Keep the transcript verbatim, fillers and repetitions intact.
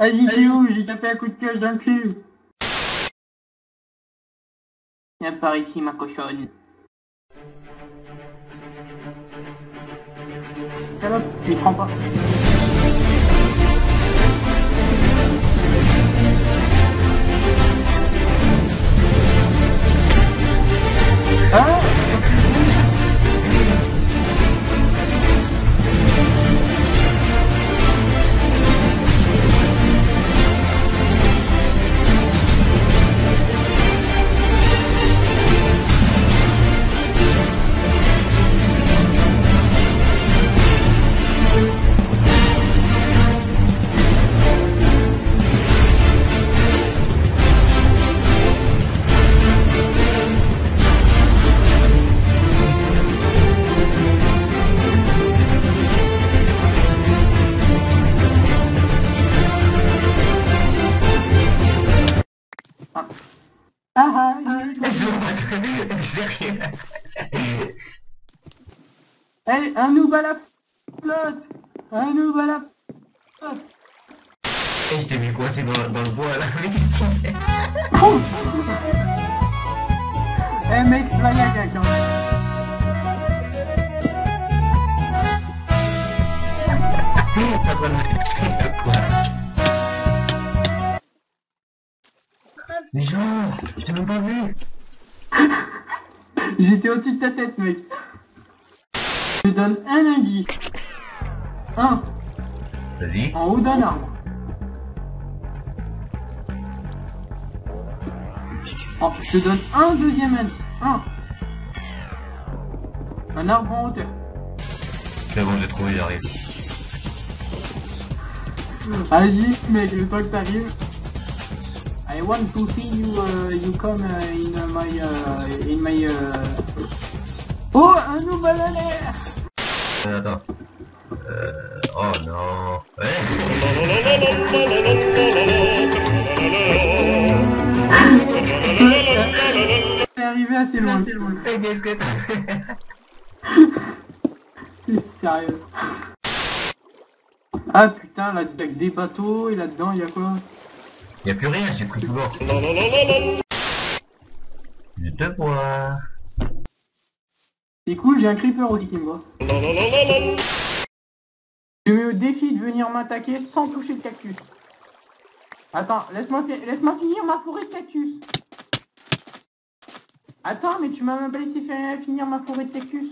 Vas-y, c'est où? J'ai tapé un coup de pioche dans le cul. Viens par ici, ma cochonne. Salope, je les prends pas. Ah! Ah ah, Sérieux? hey, un noob à la flotte. Un noob à la flotte. Eh, je t'ai vu coincé dans, dans le bois là, mais Eh mec, fly à quelqu'un. T'as pas de quoi? Mais genre, je t'ai même pas vu. J'étais au-dessus de ta tête, mec. Je te donne un indice. Un. Vas-y. En haut d'un arbre. Oh, je te donne un deuxième indice. Un. Un arbre en hauteur. C'est bon, j'ai trouvé, j'arrive. Vas-y, mec, le temps que t'arrives. I want to see you, uh, you come uh, in uh, my, uh, in my, uh... Oh, un nouvel alert. Euh, attends. Euh... Oh non. Ouais. C'est arrivé assez loin. Qu'est-ce que t'as fait? T'es sérieux? Ah putain, là, y'a que des bateaux, et là-dedans, y'a quoi? Y'a plus rien, j'ai pris tout l'or. Je te vois. C'est cool, j'ai un creeper aussi qui me voit. Je mets au défi de venir m'attaquer sans toucher le cactus. Attends, laisse-moi fi laisse-moi finir ma forêt de cactus. Attends, mais tu m'as même pas laissé faire finir ma forêt de cactus.